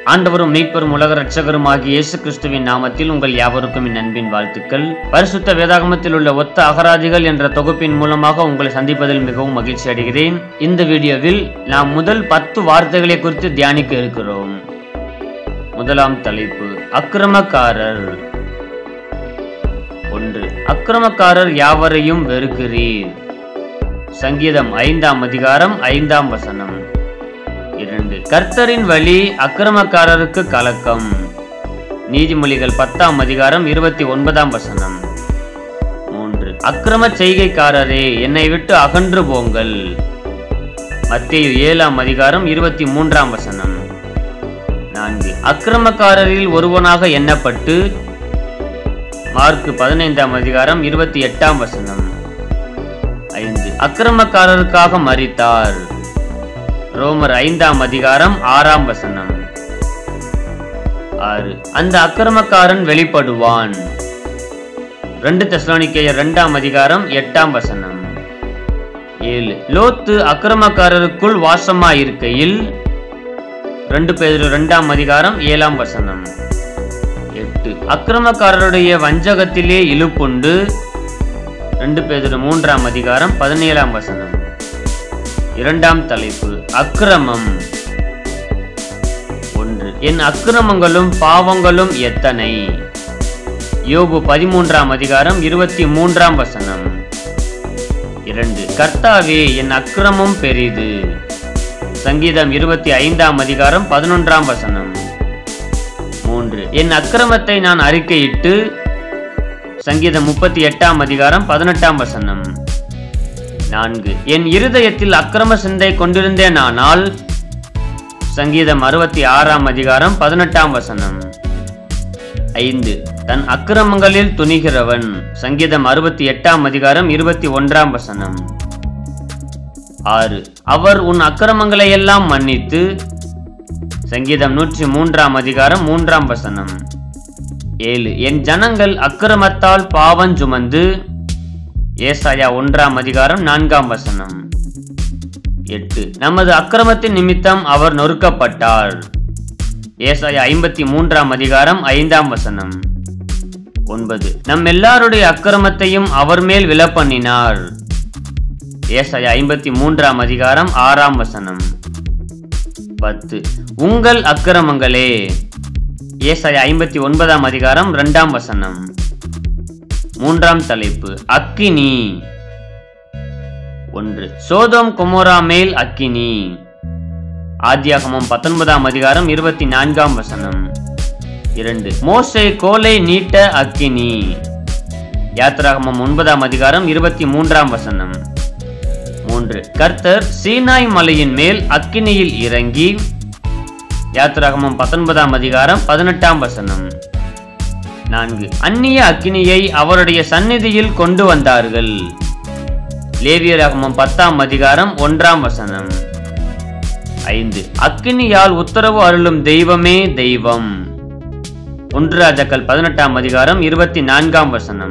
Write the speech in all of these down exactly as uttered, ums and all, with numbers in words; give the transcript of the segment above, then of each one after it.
ஆண்டவரும் மீட்பரும் உலக இரட்சகரும் ஆகிய இயேசு கிறிஸ்துவின் நாமத்தில் உங்கள் யாவருக்கும் என் அன்பின் வாழ்த்துக்கள். பரிசுத்த வேதாகமத்தில் உள்ள ஒத்த அகராதிகள் என்ற தொகுப்பின் மூலமாக உங்களை சந்திப்பதில் மிகவும் மகிழ்ச்சி அடைகிறேன். இந்த வீடியோவில் நாம் முதல் பத்து வார்த்தைகளை குறித்து தியானிக்க இருக்கிறோம். முதலாம் தலைப்பு, அக்கிரமக்காரர். ஒன்று, அக்கிரமக்காரர் யாவரையும் வெறுக்கிறீர். சங்கீதம் ஐந்தாம் அதிகாரம் ஐந்தாம் வசனம். இரண்டு, கர்த்தரின் வழி அக்கிரமக்காரருக்கு கலக்கம். நீதிமொழிகள் பத்தாம் அதிகாரம் இருபத்தி ஒன்பதாம் வசனம். மூன்று, அக்கிரம செய்கைக்காரரே என்னை விட்டு அகன்று போங்கள். மத்தேயு ஏழாம் அதிகாரம் இருபத்தி மூன்றாம் வசனம். நான்கு, அக்கிரமக்காரரில் ஒருவனாக எண்ணப்பட்டு. மார்க்கு பதினைந்தாம் அதிகாரம் இருபத்தி எட்டாம் வசனம். ஐந்து, அக்கிரமக்காரருக்காக மரித்தார். ரோமர் ஐந்தாம் அதிகாரம் ஆறாம் வசனம். ஆறு, அந்த அக்கிரமக்காரன் வெளிப்படுவான். ரெண்டு தெசலோனிக்கேயர் இரண்டாம் அதிகாரம் எட்டாம் வசனம். ஏழு, லோத்து அக்கிரமக்காரருக்குள் வாசமாயிருக்கையில். ரெண்டு பேதுரு இரண்டாம் அதிகாரம் ஏழாம் வசனம். எட்டு, அக்கிரமக்காரருடைய வஞ்சகத்திலே இழுப்புண்டு. ரெண்டு பேதுரு மூன்றாம் அதிகாரம் பதினேழாம் வசனம். இரண்டாம் தலைப்பு, அக்கிரமம். ஒன்று, என் அக்கிரமங்களும் பாவங்களும் எத்தனை. யோபு பதிமூன்றாம் அதிகாரம் இருபத்தி மூன்றாம் வசனம். இரண்டு, கர்த்தாவே என் அக்கிரமம் பெரிது. சங்கீதம் இருபத்தி ஐந்தாம் அதிகாரம் பதினொன்றாம் வசனம். மூன்று, என் அக்கிரமத்தை நான் அறிக்கையிட்டு. சங்கீதம் முப்பத்தி எட்டாம் அதிகாரம் பதினெட்டாம் வசனம். நான்கு, என் இருதயத்தில் அக்கிரம சிந்தை கொண்டிருந்தேனானால். சங்கீதம் அறுபத்தி ஆறாம் அதிகாரம் பதினெட்டாம் வசனம். ஐந்து, தன் அக்கிரமங்களில் துணிகிறவன். சங்கீதம் அறுபத்தி எட்டாம் அதிகாரம் இருபத்தி ஒன்றாம் வசனம். ஆறு, அவர் உன் அக்கிரமங்களை எல்லாம் மன்னித்து. சங்கீதம் நூற்றி மூன்றாம் அதிகாரம் மூன்றாம் வசனம். ஏழு, என் ஜனங்கள் அக்கிரமத்தால் பாவம் சுமந்து. ஏசாயா ஒன்றாம் அதிகாரம் நான்காம் வசனம். எட்டு, நமது அக்கிரமத்தின் நிமித்தம் அவர் நொறுக்கப்பட்டார். ஏசாயா ஐம்பத்தி மூன்றாம் அதிகாரம் ஐந்தாம் வசனம். ஒன்பது, நம் எல்லாருடைய அக்கிரமத்தையும் அவர் மேல் விழப்பண்ணினார். ஏசாயா ஐம்பத்தி மூன்றாம் அதிகாரம் ஆறாம் வசனம். பத்து, உங்கள் அக்கிரமங்களே. ஏசாயா ஐம்பத்தி ஒன்பதாம் அதிகாரம் இரண்டாம் வசனம். மூன்றாம் தலைப்பு, அக்கினி. ஒன்று, சோதோம் கொமோரா மேல் அக்கினி. ஆதியாகமம் பத்தொன்பதாம் அதிகாரம் இருபத்தி நான்காம் வசனம். இரண்டு, மோசே கோலை நீட்ட அக்கினி. யாத்திராகமம் ஒன்பதாம் அதிகாரம் இருபத்தி மூன்றாம் வசனம். மூன்று, கர்த்தர் சீனாய் மலையின் மேல் அக்கினியில் இறங்கி. யாத்திராகமம் பத்தொன்பதாம் அதிகாரம் பதினெட்டாம் வசனம். நான்கு, அந்நிய அக்கினியை அவருடைய சந்நிதியில் கொண்டு வந்தார்கள். லேவியராகமம் பத்தாம் அதிகாரம் ஒன்றாம் வசனம். ஐந்து, அக்கினியால் உத்தரவு அருளும் தெய்வமே தெய்வம். ஒன்று ராஜாக்கள் பதினெட்டாம் அதிகாரம் இருபத்தி நான்காம் வசனம்.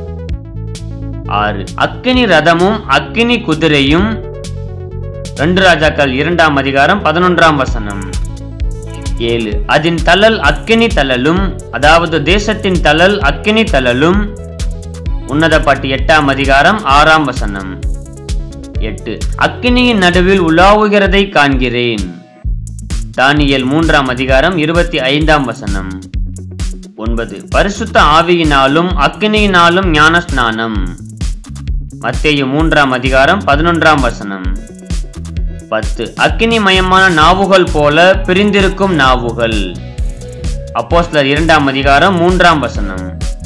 ஆறு, அக்கினி ரதமும் அக்கினி குதிரையும். ரெண்டு ராஜாக்கள் இரண்டாம் அதிகாரம் பதினொன்றாம் வசனம். ஏழு, அதன் தழல் அக்கினி தழலும், அதாவது தேசத்தின் தழல் அக்கினி தழலும். உன்னத பாட்டு எட்டாம் அதிகாரம் ஆறாம் வசனம். எட்டு, அக்கினியின் நடுவில் உலாவுகிறதை காண்கிறேன். தானியேல் மூன்றாம் அதிகாரம் இருபத்தி ஐந்தாம் வசனம். ஒன்பது, பரிசுத்த ஆவியினாலும் அக்கினியினாலும் ஞான ஸ்நானம். மத்தேயு மூன்றாம் அதிகாரம் பதினொன்றாம் வசனம். பத்து, அக்கினி மயமான நாவுகள் போல பிரிந்திருக்கும் நாவுகள். அப்போஸ்தலர் இரண்டாம் அதிகாரம் மூன்றாம் வசனம்.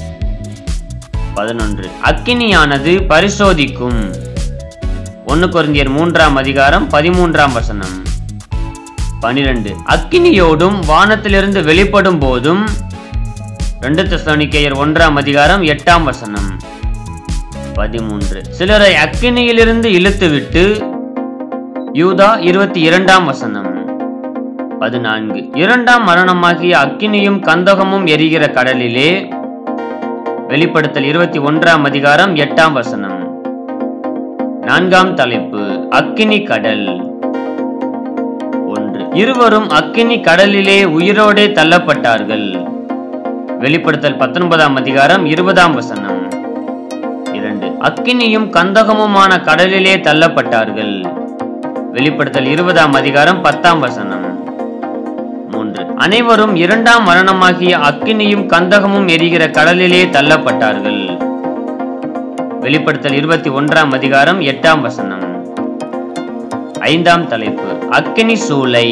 பதினொன்று, அக்கினியானது பரிசோதிக்கும். ஒன்னு கொரிந்தியர் மூன்றாம் அதிகாரம் பதிமூன்றாம் வசனம். பனிரெண்டு, அக்கினியோடும் வானத்திலிருந்து வெளிப்படும் போதும். ரெண்டு தெசலோனிக்கேயர் ஒன்றாம் அதிகாரம் எட்டாம் வசனம். பதிமூன்று, சிலரை அக்கினியிலிருந்து இழுத்துவிட்டு. யூதா இருபத்தி இரண்டாம் வசனம். பதினான்கு, இரண்டாம் மரணமாகிய அக்கினியும் கந்தகமும் எரிகிற கடலிலே. வெளிப்படுத்தல் இருபத்தி ஒன்றாம் அதிகாரம் எட்டாம் வசனம். நான்காம் தலைப்பு, அக்கினி கடல். ஒன்று, இருவரும் அக்கினி கடலிலே உயிரோடே தள்ளப்பட்டார்கள். வெளிப்படுத்தல் பத்தொன்பதாம் அதிகாரம் இருபதாம் வசனம். இரண்டு, அக்கினியும் கந்தகமுமான கடலிலே தள்ளப்பட்டார்கள். வெளிப்படுத்தல் இருபதாம் அதிகாரம் பத்தாம் வசனம். மூன்று, அனைவரும் இரண்டாம் மரணமாகிய அக்கினியும் கந்தகமும் எரிகிற கடலிலே தள்ளப்பட்டார்கள். வெளிப்படுத்தல் இருபத்தி ஒன்றாம் அதிகாரம் எட்டாம் வசனம். ஐந்தாம் தலைப்பு, அக்கினி சூளை.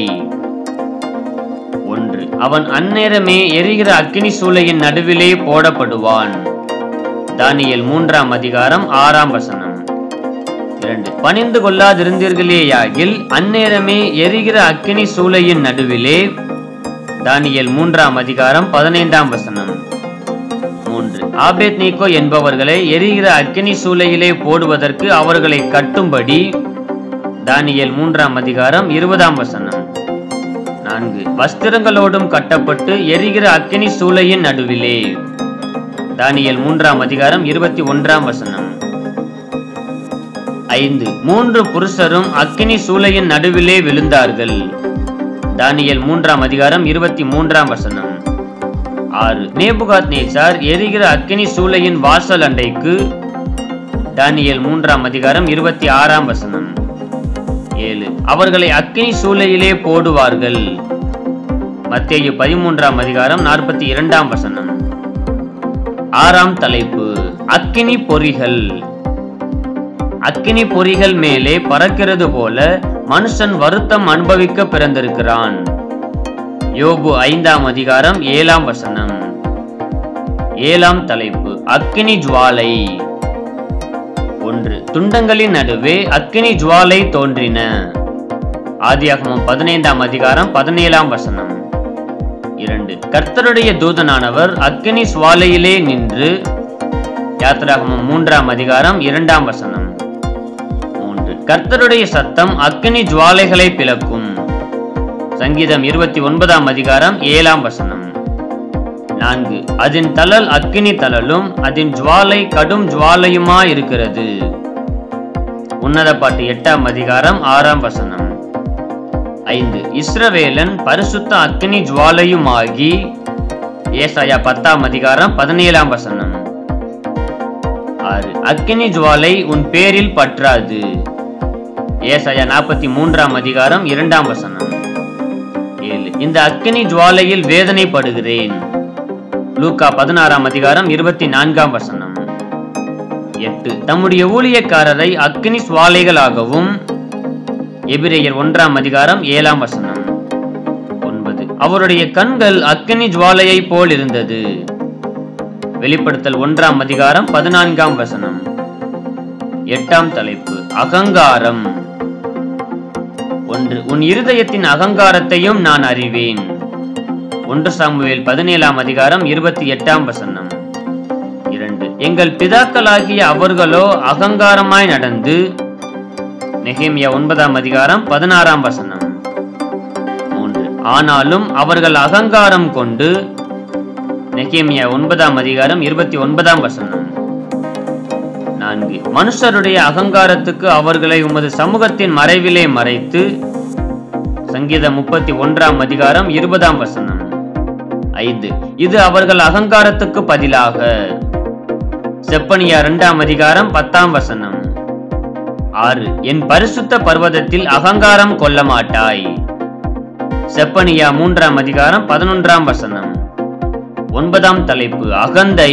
ஒன்று, அவன் அந்நேரமே எரிகிற அக்கினி சூளையின் நடுவிலே போடப்படுவான். தானியேல் மூன்றாம் அதிகாரம் ஆறாம் வசனம். இரண்டு, பணிந்து கொள்ளாதிருந்தீர்களேயாகில் அந்நேரமே எரிகிற அக்கினி சூளையின் நடுவிலே. தானியேல் மூன்றாம் அதிகாரம் பதினைந்தாம் வசனம். மூன்று, ஆபேத்நேகோ என்பவர்களை எரிகிற அக்கினி சூளையிலே போடுவதற்கு அவர்களை கட்டும்படி. தானியேல் மூன்றாம் அதிகாரம் இருபதாம் வசனம். நான்கு, வஸ்திரங்களோடும் கட்டப்பட்டு எரிகிற அக்கினி சூளையின் நடுவிலே. தானியேல் மூன்றாம் அதிகாரம் இருபத்தி ஒன்றாம் வசனம். ஐந்து, மூன்று புருஷரும் அக்கினி சூளையின் நடுவிலே விழுந்தார்கள். தானியேல் மூன்றாம் அதிகாரம் இருபத்தி மூன்றாம் வசனம். ஆறு, நேபுகாத்நேச்சார் எரிகிற அக்கினி சூளையின் வாசல் அண்டைக்கு. தானியேல் மூன்றாம் அதிகாரம் இருபத்தி ஆறாம் வசனம். ஏழு, அவர்களை அக்கினி சூளையிலே போடுவார்கள். மத்தேயு பதிமூன்றாம் அதிகாரம் நாற்பத்தி இரண்டாம் வசனம். ஆறாம் தலைப்பு, அக்கினி பொறிகள். அக்கினி பொறிகள் மேலே பறக்கிறது போல மனுஷன் வருத்தம் அனுபவிக்க பிறந்திருக்கிறான். யோபு ஐந்தாம் அதிகாரம் ஏழாம் வசனம். ஏழாம் தலைப்பு, அக்கினி ஜுவாலை. ஒன்று, துண்டங்களின் நடுவே அக்கினி ஜுவாலை தோன்றின. ஆதியாகமம் பதினைந்தாம் அதிகாரம் பதினேழாம் வசனம். இரண்டு, கர்த்தருடைய தூதனானவர் அக்கினி சுவாலையிலே நின்று. யாத்திராகமம் மூன்றாம் அதிகாரம் இரண்டாம் வசனம். மூன்று, கர்த்தருடைய சத்தம் அக்கினி ஜுவாலைகளை பிளக்கும். சங்கீதம் இருபத்தி ஒன்பதாம் அதிகாரம் ஏழாம் வசனம். நான்கு, அதன் தளல் அக்கினி தளலும் அதன் ஜுவாலை கடும் ஜுவாலையுமா இருக்கிறது. உன்னத பாட்டு எட்டாம் அதிகாரம் ஆறாம் வசனம். ஐந்து, இஸ்ரவேலன் பரிசுத்த அக்கினி ஜுவாலையுமாகி. ஏசாயா பத்தாம் அதிகாரம் பதினேழாம் வசனம். ஆறு, அக்கினி ஜுவாலை உன் பேரில் பற்றாது. ஏசாயா நாற்பத்தி மூன்றாம் அதிகாரம் இரண்டாம் வசனம். ஏழு, இந்த அக்கினி ஜுவாலையில் வேதனைப்படுகிறேன். லூக்கா பதினாறாம் அதிகாரம் இருபத்தி நான்காம் வசனம். எட்டு, தம்முடைய ஊழியக்காரரை அக்கினி சுவாலைகளாகவும். எபிரேயர் ஒன்றாம் அதிகாரம் ஏழாம் வசனம். ஒன்பது, அவருடைய கண்கள் அக்கினி ஜுவாலையை போல் இருந்தது. வெளிப்படுத்தல் ஒன்றாம் அதிகாரம் பதினான்காம் வசனம். எட்டாம் தலைப்பு, அகங்காரம். ஒன்று, உன் இருதயத்தின் அகங்காரத்தையும் நான் அறிவேன். ஒன்று சாமுவேல் பதினேழாம் அதிகாரம் இருபத்தி எட்டாம் வசனம். இரண்டு, எங்கள் பிதாக்களாகிய அவர்களோ அகங்காரமாய் நடந்து. நெகேமியா ஒன்பதாம் அதிகாரம் பதினாறாம் வசனம். மூன்று, ஆனாலும் அவர்கள் அகங்காரம் கொண்டு. நெகேமியா ஒன்பதாம் அதிகாரம் இருபத்தி ஒன்பதாம் வசனம். நான்கு, மனுஷருடைய அகங்காரத்துக்கு அவர்களை உமது சமூகத்தின் மறைவிலே மறைத்து. சங்கீதம் முப்பத்தி ஒன்றாம் அதிகாரம் இருபதாம் வசனம். ஐந்து, இது அவர்கள் அகங்காரத்துக்கு பதிலாக. செப்பனியா இரண்டாம் அதிகாரம் பத்தாம் வசனம். ஆறு, என் பரிசுத்த பர்வதத்தில் அகங்காரம் கொள்ள மாட்டாய். செப்பனியா மூன்றாம் அதிகாரம் பதினொன்றாம் வசனம். ஒன்பதாம் தலைப்பு, அகந்தை.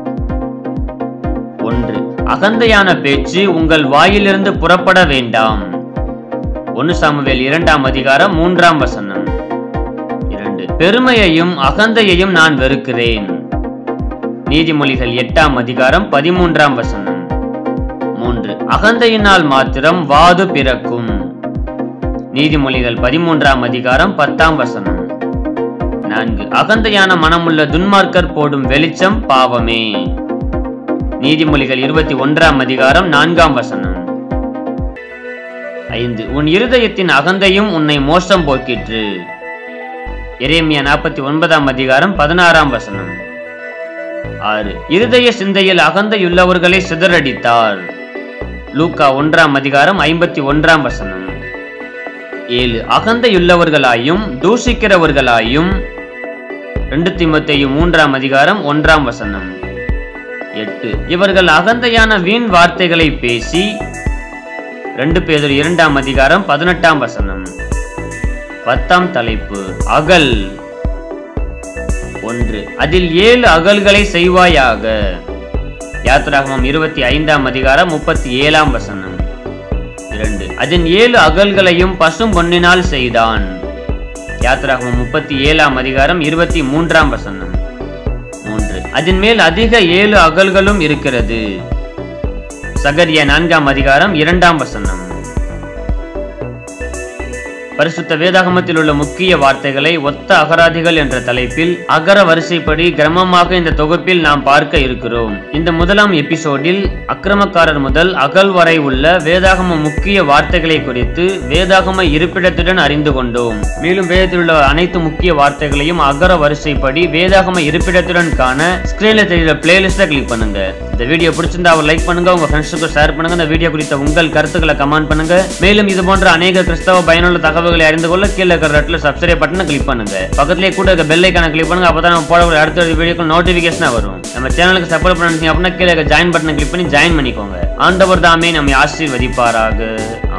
ஒன்று, அகந்தையான பேச்சு உங்கள் வாயிலிருந்து புறப்பட வேண்டாம். ஒன்று சாமுவேல் இரண்டாம் அதிகாரம் மூன்றாம் வசனம். இரண்டு, பெருமையையும் அகந்தையையும் நான் வெறுக்கிறேன். நீதிமொழிகள் எட்டாம் அதிகாரம் பதிமூன்றாம் வசனம். மூன்று, அகந்தையினால் மாத்திரம் வாது பிறக்கும். நீதிமொழிகள் பதிமூன்றாம் அதிகாரம் பத்தாம் வசனம். நான்கு, அகந்தையான மனமுள்ள துன்மார்க்கர் போடும் வெளிச்சம் பாவமே. நீதிமொழிகள் இருபத்தி ஒன்றாம் அதிகாரம் நான்காம் வசனம். ஐந்து, உன் இருதயத்தின் அகந்தையும் உன்னை மோசம் போக்கிற்று. எரேமியா நாற்பத்தி ஒன்பதாம் அதிகாரம் பதினாறாம் வசனம். ஆறு, இருதய சிந்தையில் அகந்தையுள்ளவர்களை சிதறடித்தார். லூக்கா ஒன்றாம் அதிகாரம் ஐம்பத்தி ஒன்றாம் வசனம். ஏழு அகந்தையுள்ளவர்களாயும் தூஷிக்கிறவர்களாயும். ரெண்டு தீமோத்தேயு மூன்றாம் அதிகாரம் ஒன்றாம் வசனம். எட்டு இவர்கள் அகந்தையான வீண் வார்த்தைகளை பேசி. ரெண்டு பேதுரு இரண்டாம் அதிகாரம் பதினெட்டாம் வசனம். பத்தாம் தலைப்பு அகல். ஒன்று அதில் ஏழு அகல்களை செய்வாயாக. யாத்திராகமம் இருபத்தி ஐந்தாம் அதிகாரம் முப்பத்தி ஏழாம் வசனம். இரண்டு அதன் ஏழு அகல்களையும் பசும் பொன்னினால் செய்தான். யாத்திராகமம் முப்பத்தி ஏழாம் அதிகாரம் இருபத்தி மூன்றாம் வசனம். மூன்று அதன் மேல் அதிக ஏழு அகல்களும் இருக்கிறது. சகரியா நான்காம் அதிகாரம் இரண்டாம் வசனம். பரிசுத்த வேதாகமத்தில் உள்ள முக்கிய வார்த்தைகளை ஒத்த அகராதிகள் என்ற தலைப்பில் அகர வரிசைப்படி கிரமமாக இந்த தொகுப்பில் நாம் பார்க்க இருக்கிறோம். இந்த முதலாம் எபிசோடில் அக்கிரமக்காரர் முதல் அகல் வரை உள்ள வேதாகம முக்கிய வார்த்தைகளை குறித்து வேதாகம இருப்பிடத்துடன் அறிந்து கொண்டோம். மேலும் வேதத்தில் உள்ள அனைத்து முக்கிய வார்த்தைகளையும் அகர வரிசைப்படி வேதாகம இருப்பிடத்துடன் காண ஸ்கிரீன்ல தெரியுற பிளேலிஸ்ட கிளிக் பண்ணுங்க. இந்த வீடியோ பிடிச்சிருந்தா அவர் லைக் பண்ணுங்க, உங்க ஃப்ரெண்ட்ஸுக்கு ஷேர் பண்ணுங்க. இந்த வீடியோ குறித்த உங்கள் கருத்துக்களை கமெண்ட் பண்ணுங்க. மேலும் இது போன்ற அநேக கிறிஸ்தவ பயனுள்ள தகவல்களை அறிந்து கொள்ள கீழே இருக்கிற ரெட்ல சப்ஸ்கிரைப் பட்டனை கிளிக் பண்ணுங்க. பக்கத்திலே கூட இருக்க பெல் ஐகானை கிளிக் பண்ணுங்க. அப்பதான் நம்ம போடக்கூடிய அடுத்த வீடியோக்கு நோட்டிபிகேஷனா வரும். நம்ம சேனலுக்கு சப்போர்ட் பண்ணுங்க அப்படின்னா கீழே இருக்க ஜாயின் பட்டனை கிளிக் பண்ணி ஜாயின் பண்ணிக்கோங்க. ஆண்டவர் தாமே நம்மை ஆசீர்வதிப்பாராக.